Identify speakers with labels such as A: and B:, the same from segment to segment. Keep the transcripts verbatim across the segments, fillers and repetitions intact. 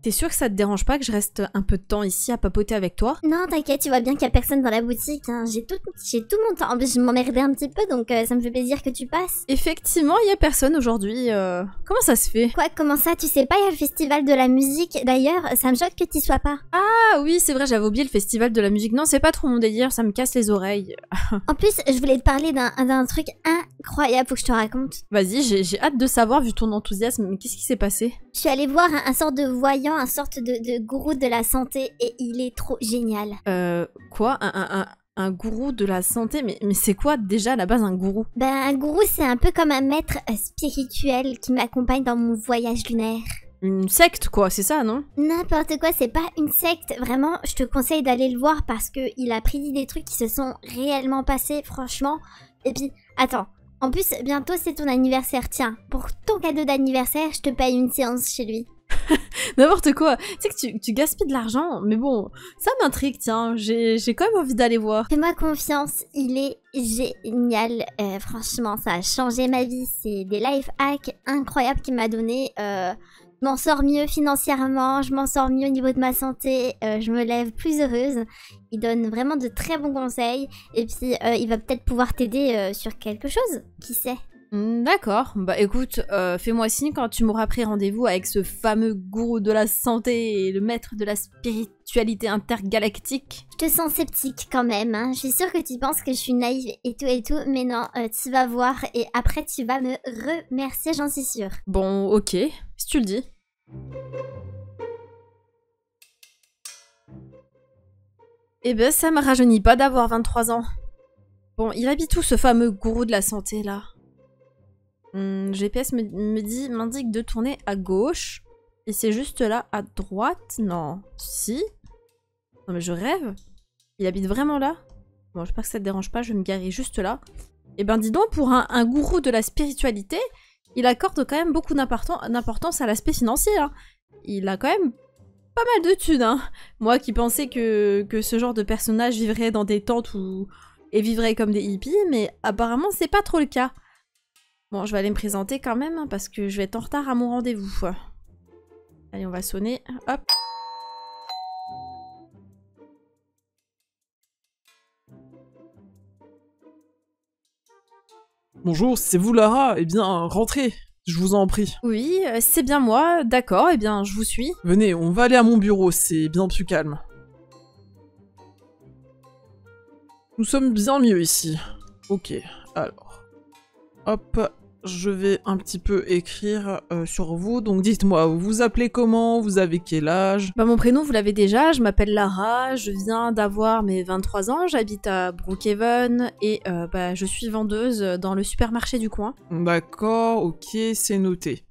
A: T'es sûr que ça te dérange pas que je reste un peu de temps ici à papoter avec toi?
B: Non, t'inquiète, tu vois bien qu'il y a personne dans la boutique. Hein. J'ai tout, j'ai tout mon temps. En plus, je m'emmerdais un petit peu, donc euh, ça me fait plaisir que tu passes.
A: Effectivement, il y a personne aujourd'hui. Euh... Comment ça se fait?
B: Quoi, comment ça? Tu sais pas, il y a le festival de la musique. D'ailleurs, ça me choque que t'y sois pas.
A: Ah oui, c'est vrai, j'avais oublié le festival de la musique. Non, c'est pas trop mon délire, ça me casse les oreilles.
B: En plus, je voulais te parler d'un d'un truc incroyable, faut que je te raconte.
A: Vas-y, j'ai hâte de savoir vu ton enthousiasme, mais qu'est-ce qui s'est passé?
B: Je suis allée voir un, un sort de voyant, un sorte de, de gourou de la santé, et il est trop génial.
A: Euh, quoi? Un, un, un, un gourou de la santé? Mais, mais c'est quoi déjà à la base un gourou?
B: Ben, un gourou, c'est un peu comme un maître euh, spirituel qui m'accompagne dans mon voyage lunaire.
A: Une secte quoi, c'est ça, non?
B: N'importe quoi, c'est pas une secte. Vraiment, je te conseille d'aller le voir parce que il a prédit des trucs qui se sont réellement passés, franchement. Et puis, attends. En plus, bientôt c'est ton anniversaire. Tiens, pour ton cadeau d'anniversaire, je te paye une séance chez lui.
A: N'importe quoi. Tu sais que tu, tu gaspilles de l'argent, mais bon, ça m'intrigue, tiens. J'ai quand même envie d'aller voir.
B: Fais-moi confiance, il est génial. Euh, franchement, ça a changé ma vie. C'est des life hacks incroyables qu'il m'a donné. Euh, je m'en sors mieux financièrement, je m'en sors mieux au niveau de ma santé, euh, je me lève plus heureuse. Il donne vraiment de très bons conseils. Et puis, euh, il va peut-être pouvoir t'aider euh, sur quelque chose, qui sait.
A: D'accord, bah écoute, euh, fais-moi signe quand tu m'auras pris rendez-vous avec ce fameux gourou de la santé et le maître de la spiritualité intergalactique.
B: Je te sens sceptique quand même, hein. Je suis sûre que tu penses que je suis naïve et tout et tout, mais non, euh, tu vas voir et après tu vas me remercier, j'en suis sûre.
A: Bon, ok, si tu le dis. Eh ben, ça me rajeunit pas d'avoir vingt-trois ans. Bon, il habite où ce fameux gourou de la santé là? Hum, G P S me, me dit, m'indique de tourner à gauche. Et c'est juste là, à droite? Non. Si? Non mais je rêve. Il habite vraiment là? Bon, j'espère que ça te dérange pas, je vais me garer juste là. Et ben dis donc, pour un, un gourou de la spiritualité, il accorde quand même beaucoup d'importance à l'aspect financier. Hein. Il a quand même pas mal de thunes. Hein. Moi qui pensais que, que ce genre de personnage vivrait dans des tentes ou, et vivrait comme des hippies, mais apparemment c'est pas trop le cas. Bon, je vais aller me présenter quand même, hein, parce que je vais être en retard à mon rendez-vous. Allez, on va sonner. Hop.
C: Bonjour, c'est vous Lara? Eh bien, rentrez, je vous en prie.
A: Oui, euh, c'est bien moi, d'accord, eh bien, je vous suis.
C: Venez, on va aller à mon bureau, c'est bien plus calme. Nous sommes bien mieux ici. Ok, alors. Hop. Je vais un petit peu écrire euh, sur vous, donc dites-moi, vous vous appelez comment? Vous avez quel âge?
A: Bah mon prénom vous l'avez déjà, je m'appelle Lara, je viens d'avoir mes vingt-trois ans, j'habite à Brookhaven et euh, bah, je suis vendeuse dans le supermarché du coin.
C: D'accord, ok, c'est noté.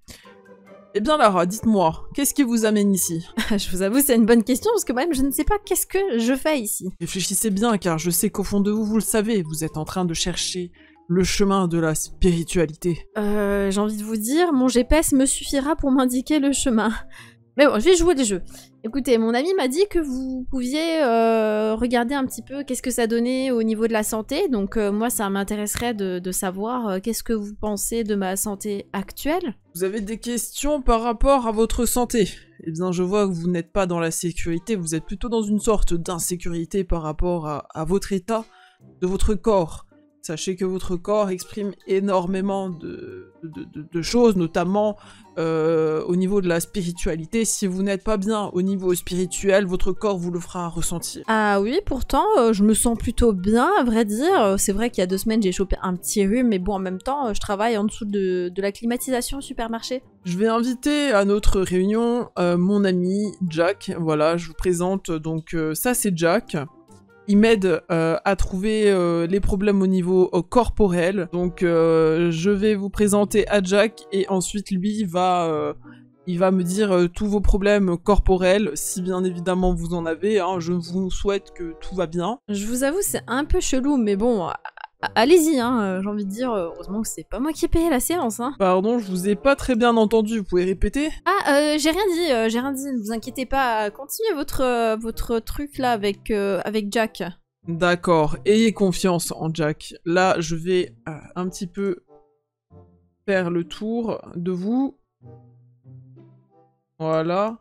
C: Eh bien Lara, dites-moi, qu'est-ce qui vous amène ici?
A: Je vous avoue, c'est une bonne question parce que moi-même je ne sais pas qu'est-ce que je fais ici.
C: Réfléchissez bien car je sais qu'au fond de vous, vous le savez, vous êtes en train de chercher le chemin de la spiritualité.
A: Euh, j'ai envie de vous dire, mon G P S me suffira pour m'indiquer le chemin. Mais bon, je vais jouer des jeux. Écoutez, mon ami m'a dit que vous pouviez euh, regarder un petit peu qu'est-ce que ça donnait au niveau de la santé. Donc euh, moi, ça m'intéresserait de, de savoir euh, qu'est-ce que vous pensez de ma santé actuelle.
C: Vous avez des questions par rapport à votre santé? Eh bien, je vois que vous n'êtes pas dans la sécurité, vous êtes plutôt dans une sorte d'insécurité par rapport à, à votre état de votre corps. Sachez que votre corps exprime énormément de, de, de, de choses, notamment euh, au niveau de la spiritualité. Si vous n'êtes pas bien au niveau spirituel, votre corps vous le fera ressentir.
A: Ah oui, pourtant, euh, je me sens plutôt bien, à vrai dire. C'est vrai qu'il y a deux semaines, j'ai chopé un petit rhume, mais bon, en même temps, je travaille en dessous de, de la climatisation au supermarché.
C: Je vais inviter à notre réunion euh, mon ami Jack. Voilà, je vous présente. Donc euh, ça, c'est Jack. Il m'aide euh, à trouver euh, les problèmes au niveau euh, corporel. Donc euh, je vais vous présenter à Jack et ensuite lui va, euh, il va me dire euh, tous vos problèmes corporels, si bien évidemment vous en avez. Hein, je vous souhaite que tout va bien.
A: Je vous avoue, c'est un peu chelou, mais bon, allez-y, hein, j'ai envie de dire, heureusement que c'est pas moi qui ai payé la séance, hein.
C: Pardon, je vous ai pas très bien entendu, vous pouvez répéter?
A: Ah, euh, j'ai rien dit, euh, j'ai rien dit, ne vous inquiétez pas, continuez votre, euh, votre truc là avec, euh, avec Jack.
C: D'accord, ayez confiance en Jack. Là, je vais euh, un petit peu faire le tour de vous. Voilà.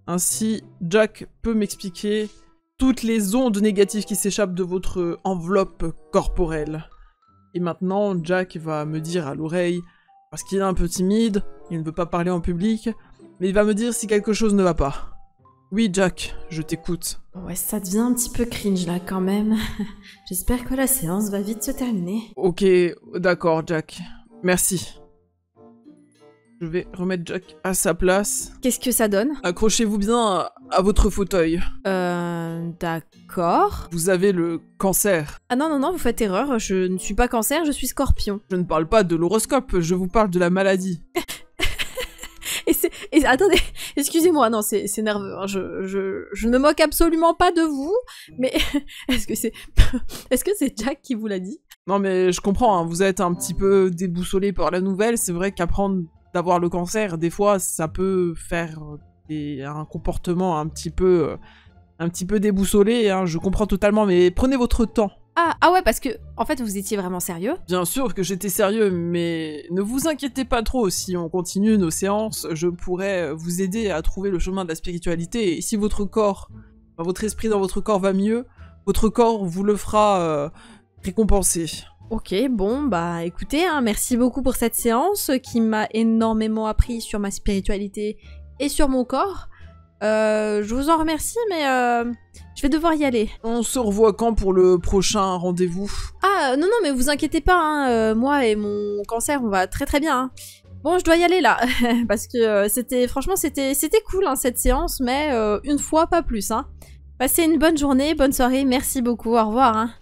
C: Ainsi, Jack peut m'expliquer toutes les ondes négatives qui s'échappent de votre enveloppe corporelle. Et maintenant, Jack va me dire à l'oreille, parce qu'il est un peu timide, il ne veut pas parler en public, mais il va me dire si quelque chose ne va pas. Oui, Jack, je t'écoute.
A: Ouais, ça devient un petit peu cringe là quand même. J'espère que la séance va vite se terminer.
C: Ok, d'accord, Jack. Merci. Je vais remettre Jack à sa place.
A: Qu'est-ce que ça donne?
C: Accrochez-vous bien à, à votre fauteuil.
A: Euh... D'accord.
C: Vous avez le cancer.
A: Ah non, non, non, vous faites erreur. Je ne suis pas cancer, je suis scorpion.
C: Je ne parle pas de l'horoscope, je vous parle de la maladie.
A: Et c'est... Et attendez, excusez-moi, non, c'est, c'est nerveux. Hein. Je, je, je ne me moque absolument pas de vous, mais est-ce que c'est... est-ce que c'est Jack qui vous l'a dit?
C: Non mais je comprends, hein, vous êtes un petit peu déboussolé par la nouvelle. C'est vrai qu'apprendre d'avoir le cancer, des fois, ça peut faire des, un comportement un petit peu... un petit peu déboussolé, hein, je comprends totalement, mais prenez votre temps.
A: Ah, ah ouais, parce que, en fait, vous étiez vraiment sérieux?
C: Bien sûr que j'étais sérieux, mais ne vous inquiétez pas trop, si on continue nos séances, je pourrais vous aider à trouver le chemin de la spiritualité, et si votre corps, enfin, votre esprit dans votre corps va mieux, votre corps vous le fera euh, récompenser.
A: Ok, bon, bah écoutez, hein, merci beaucoup pour cette séance qui m'a énormément appris sur ma spiritualité et sur mon corps. Euh, je vous en remercie, mais euh, je vais devoir y aller.
C: On se revoit quand pour le prochain rendez-vous?
A: Ah, non, non, mais vous inquiétez pas, hein, euh, moi et mon cancer, on va très très bien. Hein. Bon, je dois y aller là, parce que euh, c'était, franchement, c'était c'était cool hein, cette séance, mais euh, une fois, pas plus. Hein. Passez une bonne journée, bonne soirée, merci beaucoup, au revoir. Hein.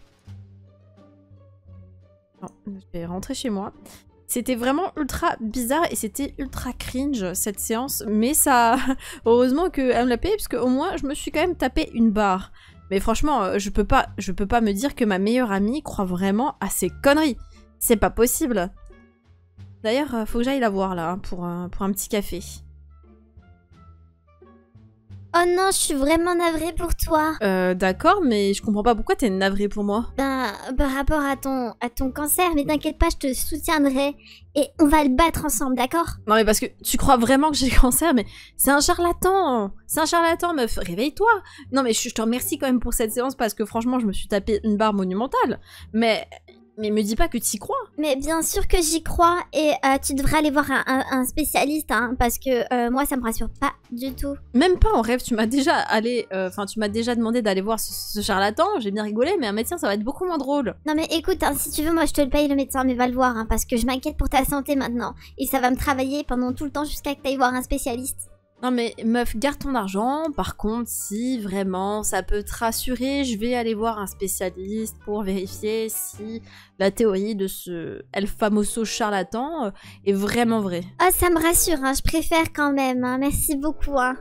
A: Bon, je vais rentrer chez moi. C'était vraiment ultra bizarre et c'était ultra cringe cette séance, mais ça... Heureusement qu'elle me l'a payé, parce qu'au moins je me suis quand même tapé une barre. Mais franchement, je peux pas, je peux pas me dire que ma meilleure amie croit vraiment à ces conneries. C'est pas possible. D'ailleurs, faut que j'aille la voir là, pour un, pour un petit café.
B: Oh non, je suis vraiment navrée pour toi.
A: Euh, d'accord, mais je comprends pas pourquoi t'es navrée pour moi.
B: Ben, par rapport à ton, à ton cancer, mais t'inquiète pas, je te soutiendrai. Et on va le battre ensemble, d'accord?
A: Non mais parce que tu crois vraiment que j'ai le cancer, mais c'est un charlatan. C'est un charlatan, meuf, réveille-toi. Non mais je, je te remercie quand même pour cette séance, parce que franchement, je me suis tapé une barre monumentale. Mais... Mais me dis pas que t'y crois.
B: Mais bien sûr que j'y crois, et euh, tu devrais aller voir un, un, un spécialiste, hein, parce que euh, moi ça me rassure pas du tout.
A: Même pas en rêve, tu m'as déjà allé, enfin euh, tu m'as déjà demandé d'aller voir ce, ce charlatan, j'ai bien rigolé, mais un médecin ça va être beaucoup moins drôle.
B: Non mais écoute, hein, si tu veux, moi je te le paye le médecin, mais va le voir, hein, parce que je m'inquiète pour ta santé maintenant, et ça va me travailler pendant tout le temps jusqu'à que t'ailles voir un spécialiste.
A: Non mais meuf, garde ton argent, par contre si vraiment ça peut te rassurer, je vais aller voir un spécialiste pour vérifier si la théorie de ce El Famoso charlatan est vraiment vraie.
B: Oh ça me rassure, hein, je préfère quand même, hein, merci beaucoup. Hein.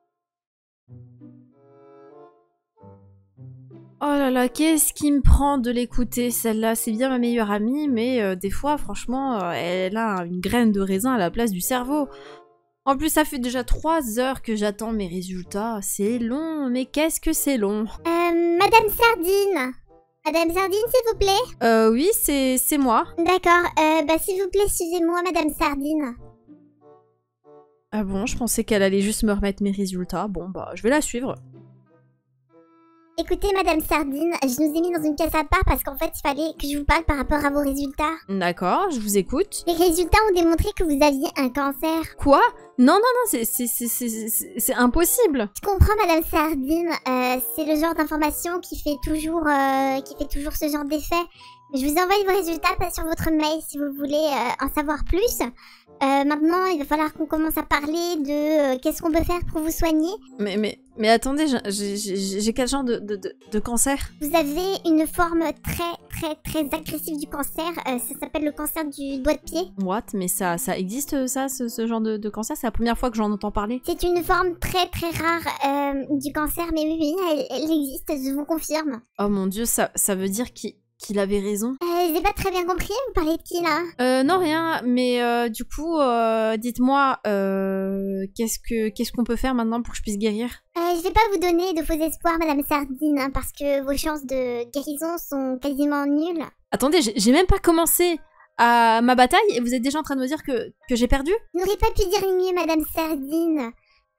A: Oh là là, qu'est-ce qui me prend de l'écouter, celle-là, c'est bien ma meilleure amie, mais euh, des fois franchement, euh, elle a une graine de raisin à la place du cerveau. En plus, ça fait déjà trois heures que j'attends mes résultats. C'est long, mais qu'est-ce que c'est long.
B: Euh, Madame Sardine. Madame Sardine, s'il vous plaît.
A: Euh, oui, c'est c'est moi.
B: D'accord, euh, bah s'il vous plaît, suivez-moi, Madame Sardine.
A: Ah bon, je pensais qu'elle allait juste me remettre mes résultats. Bon, bah, je vais la suivre.
B: Écoutez, Madame Sardine, je nous ai mis dans une caisse à part parce qu'en fait, il fallait que je vous parle par rapport à vos résultats.
A: D'accord, je vous écoute.
B: Les résultats ont démontré que vous aviez un cancer.
A: Quoi? Non, non, non, c'est c'est c'est c'est c'est impossible.
B: Je comprends, Madame Sardine. Euh, c'est le genre d'information qui fait toujours euh, qui fait toujours ce genre d'effet. Je vous envoie vos résultats sur votre mail si vous voulez euh, en savoir plus. Euh, maintenant, il va falloir qu'on commence à parler de euh, qu'est-ce qu'on peut faire pour vous soigner.
A: Mais, mais, mais attendez, j'ai quel genre de, de, de, de cancer?
B: Vous avez une forme très, très, très agressive du cancer. Euh, ça s'appelle le cancer du doigt de pied.
A: What? Mais ça, ça existe, ça, ce, ce genre de, de cancer? C'est la première fois que j'en entends parler.
B: C'est une forme très, très rare euh, du cancer, mais oui, oui, elle, elle existe, je vous confirme.
A: Oh mon dieu, ça, ça veut dire qu'il... qu'il avait raison.
B: Euh, j'ai pas très bien compris, vous parlez de qui là?
A: Euh, non, rien, mais euh, du coup, euh, dites-moi, euh, qu'est-ce que qu'est-ce qu'on peut faire maintenant pour que je puisse guérir?
B: Euh, je vais pas vous donner de faux espoirs, Madame Sardine, hein, parce que vos chances de guérison sont quasiment nulles.
A: Attendez, j'ai même pas commencé à ma bataille et vous êtes déjà en train de me dire que, que j'ai perdu?
B: Je n'aurais pas pu dire mieux, Madame Sardine.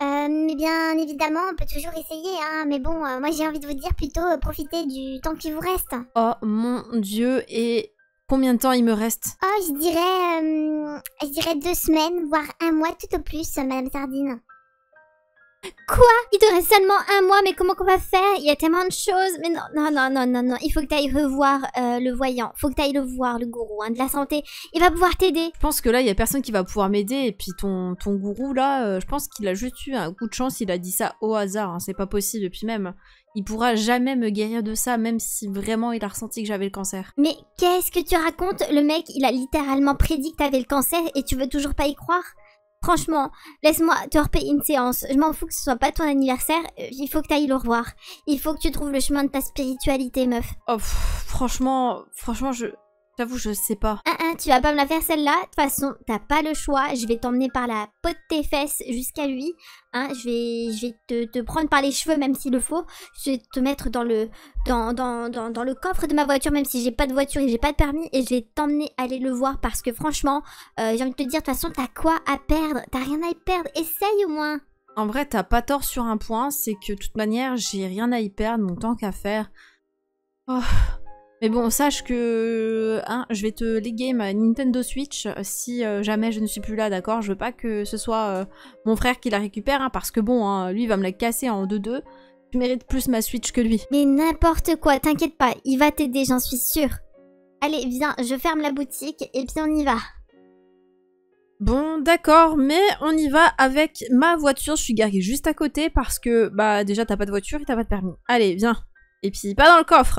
B: Euh, mais bien évidemment, on peut toujours essayer, hein. Mais bon, euh, moi j'ai envie de vous dire plutôt euh, profitez du temps qui vous reste.
A: Oh mon dieu, et combien de temps il me reste?
B: Oh, je dirais, euh, je dirais deux semaines, voire un mois tout au plus, Madame Sardine. Quoi? Il te reste seulement un mois, mais comment qu'on va faire? Il y a tellement de choses. Mais non, non, non, non, non, non. Il faut que tu ailles revoir euh, le voyant. Faut que tu ailles le voir, le gourou hein, de la santé. Il va pouvoir t'aider.
A: Je pense que là, il y a personne qui va pouvoir m'aider. Et puis ton, ton gourou, là, euh, je pense qu'il a juste eu un coup de chance. Il a dit ça au hasard. Hein, c'est pas possible. Et puis même, il pourra jamais me guérir de ça, même si vraiment il a ressenti que j'avais le cancer.
B: Mais qu'est-ce que tu racontes? Le mec, il a littéralement prédit que t'avais le cancer et tu veux toujours pas y croire? Franchement, laisse-moi te repayer une séance. Je m'en fous que ce soit pas ton anniversaire. Il faut que tu ailles le revoir. Il faut que tu trouves le chemin de ta spiritualité, meuf.
A: Oh, pff, franchement, franchement, je... J'avoue, je sais pas.
B: Hein, hein, tu vas pas me la faire celle-là. De toute façon, t'as pas le choix. Je vais t'emmener par la peau de tes fesses jusqu'à lui. Hein, je vais, je vais te, te prendre par les cheveux, même s'il le faut. Je vais te mettre dans le, dans, dans, dans, dans le coffre de ma voiture, même si j'ai pas de voiture et j'ai pas de permis. Et je vais t'emmener aller le voir parce que franchement, euh, j'ai envie de te dire, de toute façon, t'as quoi à perdre? T'as rien à y perdre. Essaye au moins.
A: En vrai, t'as pas tort sur un point. C'est que de toute manière, j'ai rien à y perdre. Donc tant qu'à faire... Oh... Mais bon, sache que hein, je vais te léguer ma Nintendo Switch si euh, jamais je ne suis plus là, d'accord? Je veux pas que ce soit euh, mon frère qui la récupère, hein, parce que bon, hein, lui il va me la casser en deux deux. Je mérite plus ma Switch que lui.
B: Mais n'importe quoi, t'inquiète pas, il va t'aider, j'en suis sûre. Allez, viens, je ferme la boutique et puis on y va.
A: Bon, d'accord, mais on y va avec ma voiture. Je suis garée juste à côté parce que, bah, déjà t'as pas de voiture et t'as pas de permis. Allez, viens. Et puis, pas dans le coffre.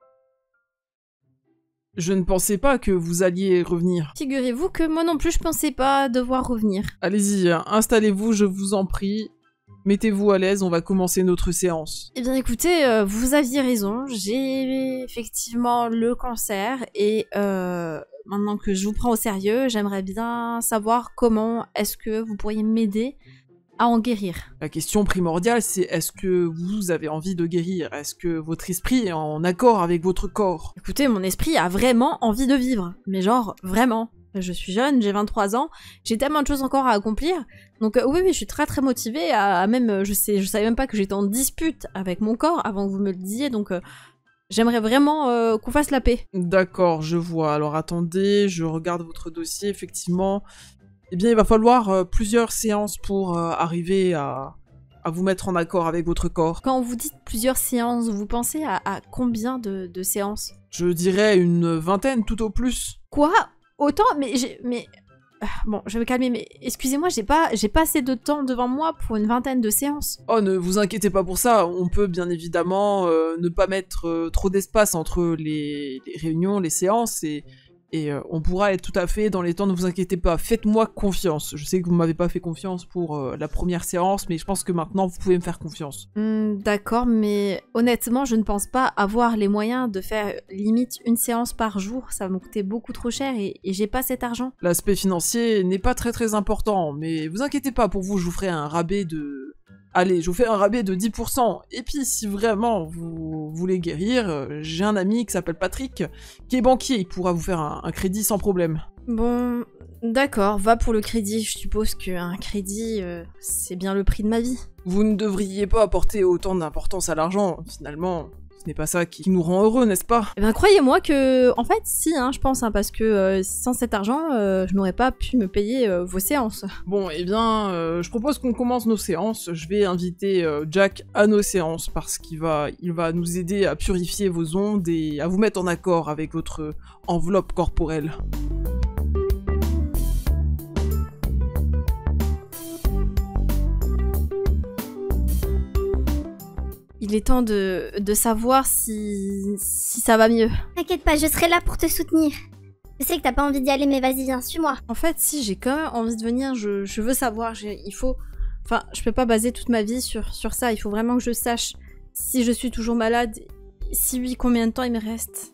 C: Je ne pensais pas que vous alliez revenir.
A: Figurez-vous que moi non plus, je pensais pas devoir revenir.
C: Allez-y, installez-vous, je vous en prie. Mettez-vous à l'aise, on va commencer notre séance.
A: Eh bien écoutez, euh, vous aviez raison, j'ai effectivement le cancer et euh, maintenant que je vous prends au sérieux, j'aimerais bien savoir comment est-ce que vous pourriez m'aider à en guérir.
C: La question primordiale, c'est est-ce que vous avez envie de guérir? Est-ce que votre esprit est en accord avec votre corps?
A: Écoutez, mon esprit a vraiment envie de vivre, mais genre vraiment. Je suis jeune, j'ai vingt-trois ans, j'ai tellement de choses encore à accomplir. Donc euh, oui, oui, je suis très très motivée à, à même, je sais, je savais même pas que j'étais en dispute avec mon corps avant que vous me le disiez, donc euh, j'aimerais vraiment euh, qu'on fasse la paix.
C: D'accord, je vois. Alors attendez, je regarde votre dossier, effectivement. Eh bien, il va falloir euh, plusieurs séances pour euh, arriver à, à vous mettre en accord avec votre corps.
A: Quand vous dites plusieurs séances, vous pensez à, à combien de, de séances?
C: Je dirais une vingtaine tout au plus.
A: Quoi? Autant? Mais j'ai... Mais... Bon, je vais me calmer, mais excusez-moi, j'ai pas, j'ai pas assez de temps devant moi pour une vingtaine de séances.
C: Oh, ne vous inquiétez pas pour ça, on peut bien évidemment euh, ne pas mettre euh, trop d'espace entre les, les réunions, les séances, et... Et euh, on pourra être tout à fait dans les temps, ne vous inquiétez pas. Faites-moi confiance. Je sais que vous m'avez pas fait confiance pour euh, la première séance, mais je pense que maintenant, vous pouvez me faire confiance.
A: Mm, d'accord, mais honnêtement, je ne pense pas avoir les moyens de faire limite une séance par jour. Ça va me coûter beaucoup trop cher et, et j'ai pas cet argent.
C: L'aspect financier n'est pas très très important, mais vous inquiétez pas, pour vous, je vous ferai un rabais de... Allez, je vous fais un rabais de dix pour cent. Et puis, si vraiment vous voulez guérir, j'ai un ami qui s'appelle Patrick, qui est banquier, il pourra vous faire un, un crédit sans problème.
A: Bon, d'accord, va pour le crédit. Je suppose qu'un crédit, euh, c'est bien le prix de ma vie.
C: Vous ne devriez pas apporter autant d'importance à l'argent, finalement. Ce n'est pas ça qui nous rend heureux, n'est-ce pas?
A: Eh ben, croyez-moi que, en fait, si, hein, je pense, hein, parce que euh, sans cet argent, euh, je n'aurais pas pu me payer euh, vos séances.
C: Bon, eh bien, euh, je propose qu'on commence nos séances. Je vais inviter euh, Jack à nos séances parce qu'il va, il va nous aider à purifier vos ondes et à vous mettre en accord avec votre enveloppe corporelle.
A: Il est temps de, de savoir si, si ça va mieux.
B: T'inquiète pas, je serai là pour te soutenir. Je sais que t'as pas envie d'y aller, mais vas-y, viens, suis-moi.
A: En fait, si, j'ai quand même envie de venir, je, je veux savoir, j'ai- il faut... Enfin, je peux pas baser toute ma vie sur, sur ça, il faut vraiment que je sache si je suis toujours malade, si oui, combien de temps il me reste.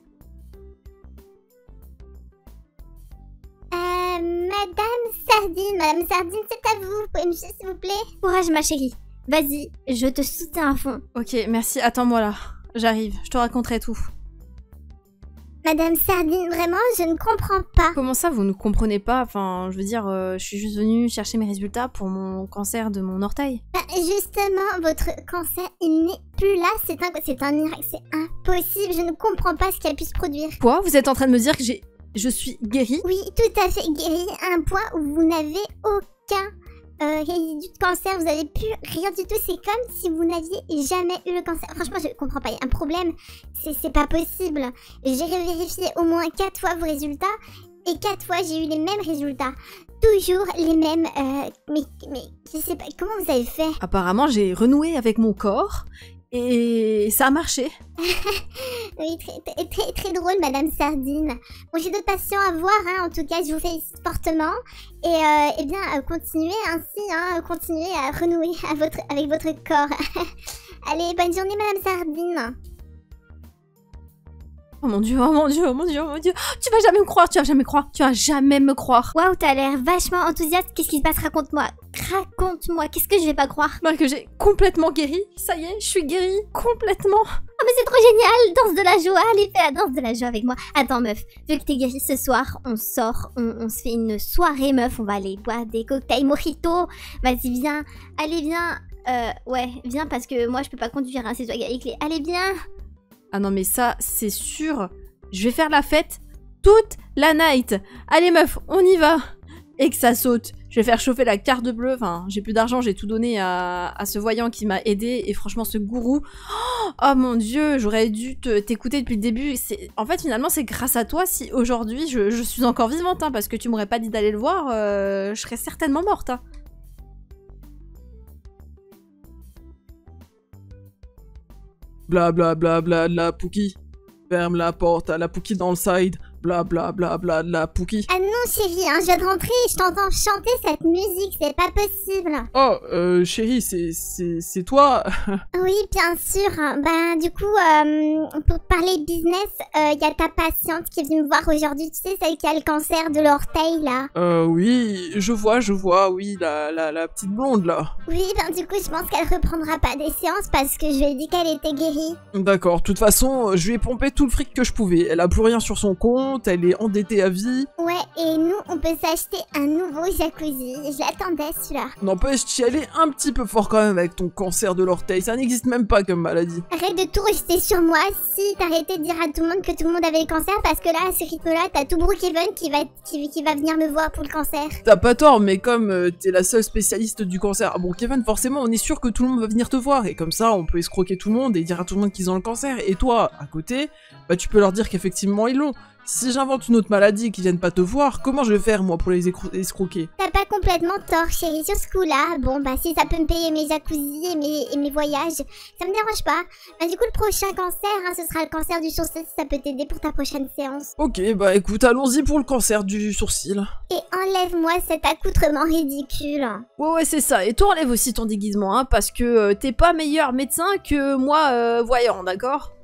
B: Euh, Madame Sardine, Madame Sardine, c'est à vous. Vous pouvez me suivre, s'il vous plaît? Courage, ma chérie. Vas-y, je te soutiens à fond.
A: Ok, merci, attends-moi là, j'arrive, je te raconterai tout.
B: Madame Sardine, vraiment, je ne comprends pas.
A: Comment ça, vous ne comprenez pas? Enfin, je veux dire, euh, je suis juste venue chercher mes résultats pour mon cancer de mon orteil.
B: Bah, justement, votre cancer, il n'est plus là. C'est un, c'est un miracle, c'est impossible. Je ne comprends pas ce qui a pu se produire.
A: Quoi? Vous êtes en train de me dire que j'ai... je suis guérie?
B: Oui, tout à fait guéri, à un point où vous n'avez aucun euh, résidu de cancer. Vous n'avez plus rien du tout. C'est comme si vous n'aviez jamais eu le cancer. Franchement, je ne comprends pas. Il y a un problème. C'est pas possible. J'ai vérifié au moins quatre fois vos résultats. Et quatre fois, j'ai eu les mêmes résultats. Toujours les mêmes. Euh, mais, mais je sais pas. Comment vous avez fait?
A: Apparemment, j'ai renoué avec mon corps. Et ça a marché.
B: Oui, très, très, très, très drôle, Madame Sardine. Bon, j'ai d'autres patients à voir, hein. En tout cas, je vous félicite fortement. Et, euh, eh bien, euh, continuez ainsi, hein. Continuez à renouer à votre, avec votre corps. Allez, bonne journée, Madame Sardine.
A: Oh mon dieu, oh mon dieu, oh mon dieu, oh mon dieu. Tu vas jamais me croire, tu vas jamais me croire, tu vas jamais me croire.
B: Waouh, t'as l'air vachement enthousiaste. Qu'est-ce qui se passe? Raconte-moi. Raconte-moi. Qu'est-ce que je vais pas croire?
A: Bah, que j'ai complètement guéri. Ça y est, je suis guérie. Complètement.
B: Oh, mais c'est trop génial. Danse de la joie. Allez, fais la danse de la joie avec moi. Attends, meuf. Vu que t'es guérie ce soir, on sort. On, on se fait une soirée, meuf. On va aller boire des cocktails mojito. Vas-y, viens. Allez, viens. Euh, ouais, viens parce que moi, je peux pas conduire, hein. C'est toi qui as les clés. Allez, viens.
A: Ah non mais ça, c'est sûr. Je vais faire la fête toute la night. Allez meuf, on y va. Et que ça saute. Je vais faire chauffer la carte bleue. Enfin, j'ai plus d'argent, j'ai tout donné à, à ce voyant qui m'a aidé. Et franchement, ce gourou... Oh mon dieu, j'aurais dû t'écouter depuis le début. En fait, finalement, c'est grâce à toi si aujourd'hui, je, je suis encore vivante. Hein, parce que tu m'aurais pas dit d'aller le voir, euh, je serais certainement morte. Hein.
C: Bla bla bla bla de la Pookie. Ferme la porte à la Pookie dans le side. Bla bla bla bla de la Pookie.
B: Ah non chérie, hein, je viens de rentrer et je t'entends chanter cette musique, c'est pas possible.
C: Oh, euh, chérie, c'est c'est toi.
B: Oui, bien sûr. Ben du coup, euh, pour parler business, il euh, y a ta patiente qui est venue me voir aujourd'hui, tu sais, celle qui a le cancer de l'orteil là.
C: Euh, oui, je vois, je vois, oui, la, la, la petite blonde là.
B: Oui, ben du coup, je pense qu'elle reprendra pas des séances parce que je lui ai dit qu'elle était guérie.
C: D'accord, de toute façon, je lui ai pompé tout le fric que je pouvais. Elle a plus rien sur son compte. Elle est endettée à vie.
B: Ouais, et nous, on peut s'acheter un nouveau jacuzzi. Je l'attendais, celui-là.
C: N'empêche, tu y allais un petit peu fort quand même avec ton cancer de l'orteil. Ça n'existe même pas comme maladie.
B: Arrête de tout rejeter sur moi. Si t'arrêtais de dire à tout le monde que tout le monde avait le cancer, parce que là, à ce rythme-là, t'as tout Brookhaven qui va, qui, qui va venir me voir pour le cancer.
C: T'as pas tort, mais comme euh, t'es la seule spécialiste du cancer à Brookhaven, forcément, on est sûr que tout le monde va venir te voir. Et comme ça, on peut escroquer tout le monde et dire à tout le monde qu'ils ont le cancer. Et toi, à côté, bah tu peux leur dire qu'effectivement, ils l'ont. Si j'invente une autre maladie qui viennent pas te voir, comment je vais faire moi pour les escroquer?
B: T'as pas complètement tort, chérie, sur ce coup-là. Bon, bah si ça peut me payer mes jacuzzi et mes, et mes voyages, ça me dérange pas. Bah du coup, le prochain cancer, hein, ce sera le cancer du sourcil, si ça peut t'aider pour ta prochaine séance.
C: Ok, bah écoute, allons-y pour le cancer du sourcil.
B: Et enlève-moi cet accoutrement ridicule.
A: Ouais, ouais, c'est ça. Et toi, enlève aussi ton déguisement, hein, parce que euh, t'es pas meilleur médecin que moi, euh, voyant, d'accord?